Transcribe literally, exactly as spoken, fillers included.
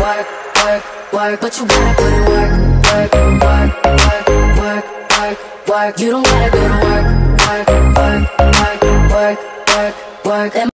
work, work, work. But you gotta put in work, work, work, work, work, work, work. You don't gotta go to work, work, work, work, work, work, work.